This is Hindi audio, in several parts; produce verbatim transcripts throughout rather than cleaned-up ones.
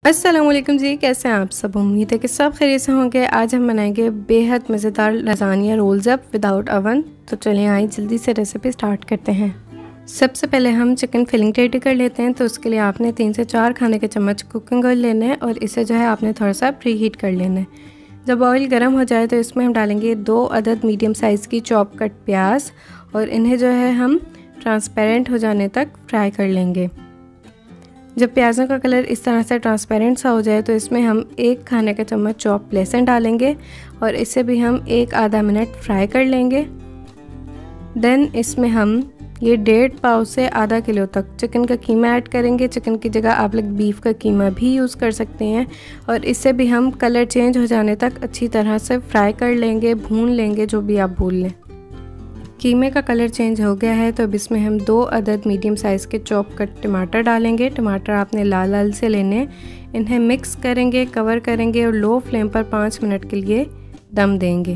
अस्सलाम वालेकुम जी, कैसे हैं आप सब। उम्मीद है कि सब खैरियत से होंगे। आज हम बनाएंगे बेहद मज़ेदार lasagna rolls up without oven. तो चलिए आइए जल्दी से रेसिपी स्टार्ट करते हैं। सबसे पहले हम चिकन फिलिंग रेडी कर लेते हैं। तो उसके लिए आपने तीन से चार खाने के चम्मच कुकिंग ऑयल लेना है और इसे जो है आपने थोड़ा सा प्री हीट कर लेना है। जब ऑयल गर्म हो जाए तो इसमें हम डालेंगे दो अदद मीडियम साइज़ की चॉप कट प्याज और इन्हें जो है हम ट्रांसपेरेंट हो जाने तक फ्राई कर लेंगे। जब प्याज़ों का कलर इस तरह से ट्रांसपेरेंट सा हो जाए तो इसमें हम एक खाने का चम्मच चॉप लहसुन डालेंगे और इसे भी हम एक आधा मिनट फ्राई कर लेंगे। देन इसमें हम ये डेढ़ पाव से आधा किलो तक चिकन का कीमा ऐड करेंगे। चिकन की जगह आप लोग बीफ का कीमा भी यूज़ कर सकते हैं और इसे भी हम कलर चेंज हो जाने तक अच्छी तरह से फ्राई कर लेंगे, भून लेंगे, जो भी आप भून लें। कीमे का कलर चेंज हो गया है तो अब इसमें हम दो अदद मीडियम साइज़ के चॉप कट टमाटर डालेंगे। टमाटर आपने लाल लाल से लेने। इन्हें मिक्स करेंगे, कवर करेंगे और लो फ्लेम पर पाँच मिनट के लिए दम देंगे।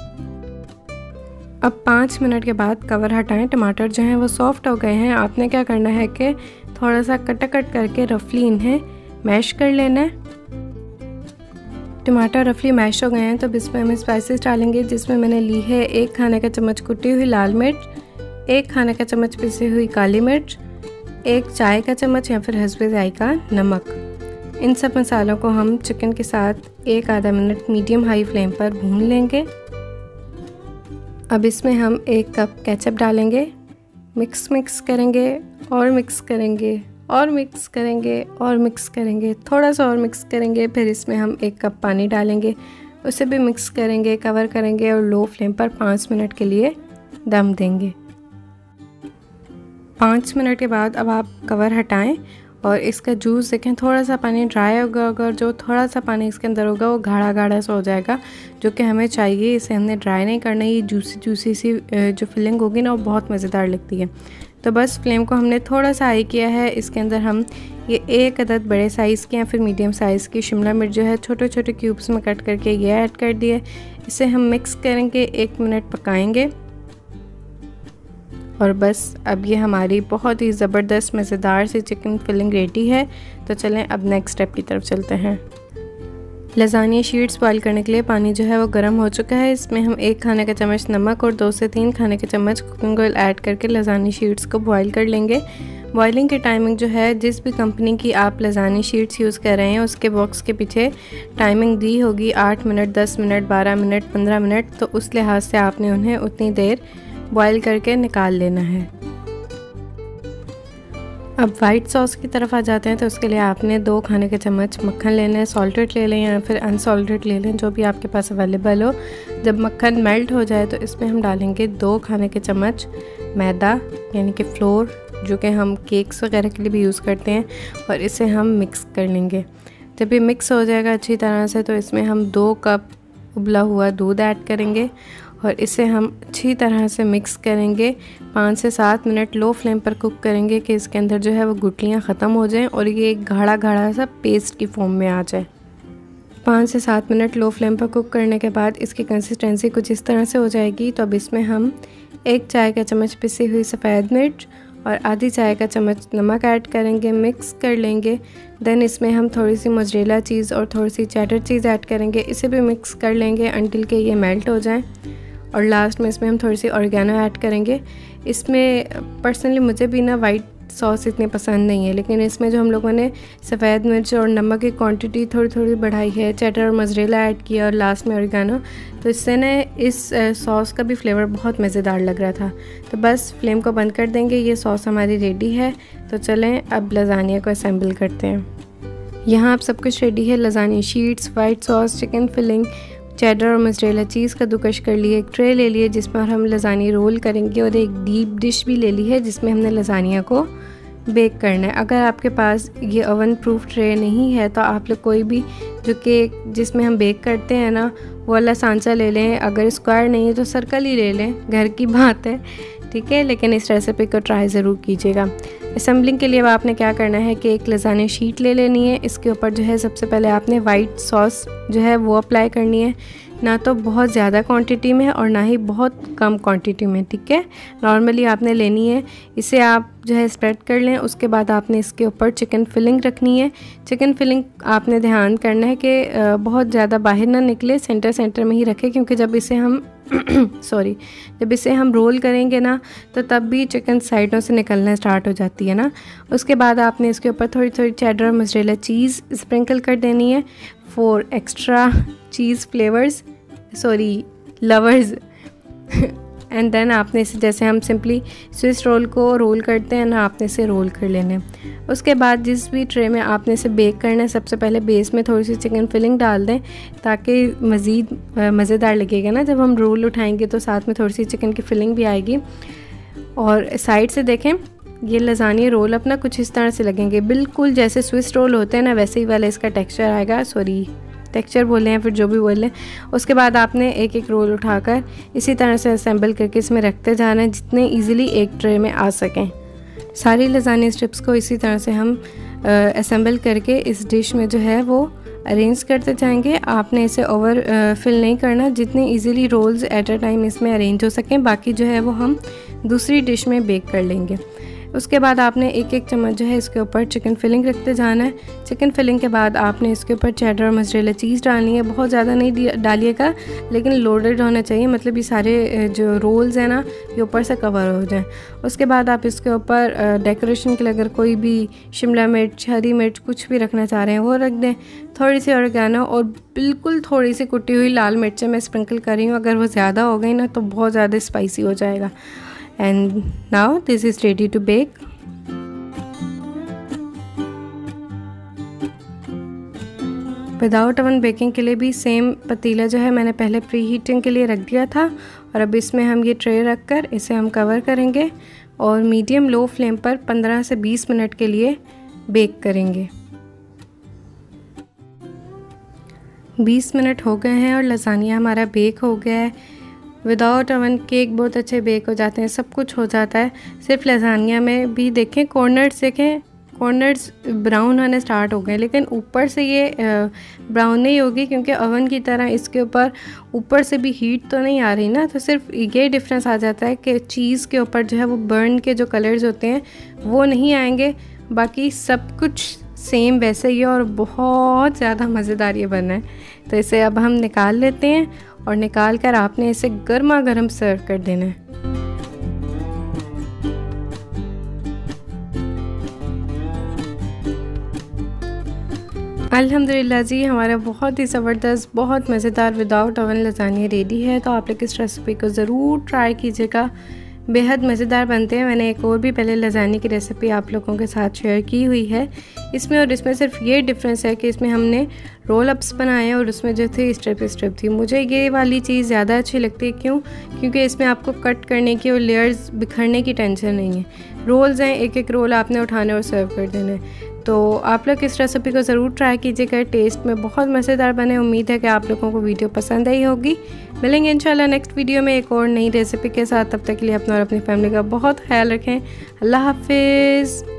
अब पाँच मिनट के बाद कवर हटाएं। टमाटर जो हैं वो सॉफ्ट हो गए हैं। आपने क्या करना है कि थोड़ा सा कट कट करके रफली इन्हें मैश कर लेना है। टमाटर रफली मैश हो गए हैं तो इसमें हम स्पाइसेस डालेंगे, जिसमें मैंने ली है एक खाने का चम्मच कुटी हुई लाल मिर्च, एक खाने का चम्मच पिसी हुई काली मिर्च, एक चाय का चम्मच या फिर हस्बे जायका नमक। इन सब मसालों को हम चिकन के साथ एक आधा मिनट मीडियम हाई फ्लेम पर भून लेंगे। अब इसमें हम एक कप केचप डालेंगे, मिक्स मिक्स करेंगे और मिक्स करेंगे और मिक्स करेंगे और मिक्स करेंगे, थोड़ा सा और मिक्स करेंगे। फिर इसमें हम एक कप पानी डालेंगे, उसे भी मिक्स करेंगे, कवर करेंगे और लो फ्लेम पर पाँच मिनट के लिए दम देंगे। पाँच मिनट के बाद अब आप कवर हटाएं और इसका जूस देखें, थोड़ा सा पानी ड्राई होगा। अगर जो थोड़ा सा पानी इसके अंदर होगा वो गाढ़ा गाढ़ा सा हो जाएगा, जो कि हमें चाहिए। इसे हमने ड्राई नहीं करना। ये जूसी जूसी सी जो फिलिंग होगी ना, वो बहुत मज़ेदार लगती है। तो बस फ्लेम को हमने थोड़ा सा हाई किया है। इसके अंदर हम ये एक अदद बड़े साइज़ की या फिर मीडियम साइज़ की शिमला मिर्च जो है छोटे छोटे क्यूब्स में कट करके ये ऐड कर दिए। इसे हम मिक्स करेंगे, एक मिनट पकाएंगे और बस अब ये हमारी बहुत ही ज़बरदस्त मज़ेदार सी चिकन फिलिंग रेडी है। तो चलें अब नेक्स्ट स्टेप की तरफ चलते हैं। लज़ानिया शीट्स बॉईल करने के लिए पानी जो है वो गर्म हो चुका है। इसमें हम एक खाने का चम्मच नमक और दो से तीन खाने के चम्मच कुकिंग ऑयल ऐड करके लज़ानिया शीट्स को बॉईल कर लेंगे। बॉइलिंग की टाइमिंग जो है, जिस भी कंपनी की आप लज़ानिया शीट्स यूज़ कर रहे हैं उसके बॉक्स के पीछे टाइमिंग दी होगी, आठ मिनट, दस मिनट, बारह मिनट, पंद्रह मिनट। तो उस लिहाज से आपने उन्हें उतनी देर बॉईल करके निकाल लेना है। अब वाइट सॉस की तरफ आ जाते हैं। तो उसके लिए आपने दो खाने के चम्मच मक्खन लेना है। सॉल्टेड ले लें या फिर अनसॉल्टेड ले लें, जो भी आपके पास अवेलेबल हो। जब मक्खन मेल्ट हो जाए तो इसमें हम डालेंगे दो खाने के चम्मच मैदा यानी कि फ्लोर, जो कि हम केक्स वगैरह के लिए भी यूज़ करते हैं, और इसे हम मिक्स कर लेंगे। जब ये मिक्स हो जाएगा अच्छी तरह से तो इसमें हम दो कप उबला हुआ दूध ऐड करेंगे और इसे हम अच्छी तरह से मिक्स करेंगे। पाँच से सात मिनट लो फ्लेम पर कुक करेंगे कि इसके अंदर जो है वो गुठलियाँ ख़त्म हो जाएं और ये एक गाढ़ा गाढ़ा सा पेस्ट की फॉर्म में आ जाए। पाँच से सात मिनट लो फ्लेम पर कुक करने के बाद इसकी कंसिस्टेंसी कुछ इस तरह से हो जाएगी। तो अब इसमें हम एक चाय का चम्मच पिसी हुई सफ़ेद मिर्च और आधी चाय का चम्मच नमक ऐड करेंगे, मिक्स कर लेंगे। देन इसमें हम थोड़ी सी मोज़रेला चीज़ और थोड़ी सी चेडर चीज़ ऐड करेंगे। इसे भी मिक्स कर लेंगे अंटिल के ये मेल्ट हो जाएं। और लास्ट में इसमें हम थोड़ी सी ऑर्गेनो ऐड करेंगे। इसमें पर्सनली मुझे भी ना वाइट सॉस इतनी पसंद नहीं है, लेकिन इसमें जो हम लोगों ने सफ़ेद मिर्च और नमक की क्वांटिटी थोड़ी थोड़ी बढ़ाई है, चेडर और मोज़रेला ऐड किया और लास्ट में ऑर्गेनो, तो इससे ना इस सॉस का भी फ्लेवर बहुत मज़ेदार लग रहा था। तो बस फ्लेम को बंद कर देंगे। ये सॉस हमारी रेडी है। तो चलें अब लज़ानिया को असेंबल करते हैं। यहाँ अब सब कुछ रेडी है। Lasagna sheets, white sauce, chicken filling, cheddar और मोज़रेला चीज़ का दुकश कर लिए। एक ट्रे ले लिए जिसमें हम लज़ानिया रोल करेंगे और एक डीप डिश भी ले ली है जिसमें हमने लज़ानिया को बेक करना है। अगर आपके पास ये ओवन प्रूफ ट्रे नहीं है तो आप लोग कोई भी जो कि जिसमें हम बेक करते हैं ना, वो वाला सांचा ले लें। अगर स्क्वायर नहीं है तो सर्कल ही ले लें, घर की बात है, ठीक है। लेकिन इस रेसिपी को ट्राई ज़रूर कीजिएगा। असेंबलिंग के लिए अब आपने क्या करना है कि एक लज़ानिया शीट ले लेनी है। इसके ऊपर जो है सबसे पहले आपने वाइट सॉस जो है वो अप्लाई करनी है। ना तो बहुत ज़्यादा क्वांटिटी में और ना ही बहुत कम क्वांटिटी में, ठीक है। नॉर्मली आपने लेनी है, इसे आप जो है स्प्रेड कर लें। उसके बाद आपने इसके ऊपर चिकन फिलिंग रखनी है। चिकन फिलिंग आपने ध्यान करना है कि बहुत ज़्यादा बाहर ना निकले, सेंटर सेंटर में ही रखें, क्योंकि जब इसे हम सॉरी जब इसे हम रोल करेंगे ना तो तब भी चिकन साइडों से निकलना स्टार्ट हो जाती है ना। उसके बाद आपने इसके ऊपर थोड़ी थोड़ी चेडर और मोज़रेला चीज़ स्प्रिंकल कर देनी है for extra cheese flavours, sorry lovers. And then आपने इसे, जैसे हम सिंपली स्विस रोल को रोल करते हैं ना, आपने इसे रोल कर लेना है। उसके बाद जिस भी ट्रे में आपने इसे बेक करना है, सबसे पहले बेस में थोड़ी सी चिकन फिलिंग डाल दें ताकि मज़ीद मज़ेदार लगेगा ना। जब हम रोल उठाएंगे तो साथ में थोड़ी सी चिकन की फिलिंग भी आएगी। और साइड से देखें, ये लज़ानिया रोल अपना कुछ इस तरह से लगेंगे, बिल्कुल जैसे स्विस रोल होते हैं ना वैसे ही वाला इसका टेक्सचर आएगा, सॉरी टेक्सचर बोले हैं फिर जो भी बोले। उसके बाद आपने एक एक रोल उठाकर इसी तरह से असेंबल करके इसमें रखते जाना है जितने इजीली एक ट्रे में आ सकें। सारी लज़ानिया स्ट्रिप्स को इसी तरह से हम असेंबल करके इस डिश में जो है वो अरेंज करते जाएंगे। आपने इसे ओवर फिल नहीं करना, जितने easily rolls at a time इसमें अरेंज हो सकें, बाकी जो है वो हम दूसरी डिश में बेक कर लेंगे। उसके बाद आपने एक एक चम्मच जो है इसके ऊपर चिकन फिलिंग रखते जाना है। चिकन फिलिंग के बाद आपने इसके ऊपर चेडर और मोज़रेला चीज़ डालनी है। बहुत ज़्यादा नहीं डालिएगा, लेकिन लोडेड होना चाहिए, मतलब ये सारे जो रोल्स हैं ना ये ऊपर से कवर हो जाएं। उसके बाद आप इसके ऊपर डेकोरेशन के लिए अगर कोई भी शिमला मिर्च, हरी मिर्च कुछ भी रखना चाह रहे हैं वो रख दें। थोड़ी सी ऑरिगेनो और बिल्कुल थोड़ी सी कुटी हुई लाल मिर्चें मैं स्प्रिंकल कर रही हूँ, अगर वो ज़्यादा हो गई ना तो बहुत ज़्यादा स्पाइसी हो जाएगा। And now this is ready to bake. Without oven baking के लिए भी सेम पतीला जो है मैंने पहले प्री हीटिंग के लिए रख दिया था, और अब इसमें हम ये ट्रे रख कर इसे हम कवर करेंगे और मीडियम लो फ्लेम पर पंद्रह से बीस मिनट के लिए बेक करेंगे। बीस मिनट हो गए हैं और लज़ानिया हमारा बेक हो गया है। विदाउट ओवन केक बहुत अच्छे बेक हो जाते हैं, सब कुछ हो जाता है। सिर्फ लज़ानिया में भी देखें, कॉर्नर्स देखें, कॉर्नर्स ब्राउन होने स्टार्ट हो गए, लेकिन ऊपर से ये ब्राउन नहीं होगी क्योंकि ओवन की तरह इसके ऊपर ऊपर से भी हीट तो नहीं आ रही ना। तो सिर्फ ये डिफरेंस आ जाता है कि चीज़ के ऊपर जो है वो बर्न के जो कलर्स होते हैं वो नहीं आएंगे, बाकी सब कुछ सेम वैसे ही है और बहुत ज़्यादा मज़ेदार ये बना है। तो इसे अब हम निकाल लेते हैं और निकाल कर आपने इसे गर्मा गर्म सर्व कर देना है। अल्हम्दुलिल्लाह जी, हमारा बहुत ही ज़बरदस्त, बहुत मज़ेदार विदाउट ओवन लज़ानिया रेडी है। तो आप लोग इस रेसिपी को ज़रूर ट्राई कीजिएगा, बेहद मज़ेदार बनते हैं। मैंने एक और भी पहले लज़ानिया की रेसिपी आप लोगों के साथ शेयर की हुई है इसमें, और इसमें सिर्फ ये डिफरेंस है कि इसमें हमने रोल अप्स बनाए और उसमें जो थी स्ट्रिप स्ट्रिप थी। मुझे ये वाली चीज़ ज़्यादा अच्छी लगती है, क्यों? क्योंकि इसमें आपको कट करने की और लेयर्स बिखरने की टेंशन नहीं है। रोल्स हैं, एक एक रोल आपने उठाना और सर्व कर देना है। तो आप लोग इस रेसिपी को ज़रूर ट्राई कीजिएगा, टेस्ट में बहुत मज़ेदार बने। उम्मीद है कि आप लोगों को वीडियो पसंद आई होगी। मिलेंगे इंशाल्लाह नेक्स्ट वीडियो में एक और नई रेसिपी के साथ। तब तक के लिए अपना और अपनी फैमिली का बहुत ख्याल रखें। अल्लाह हाफिज़।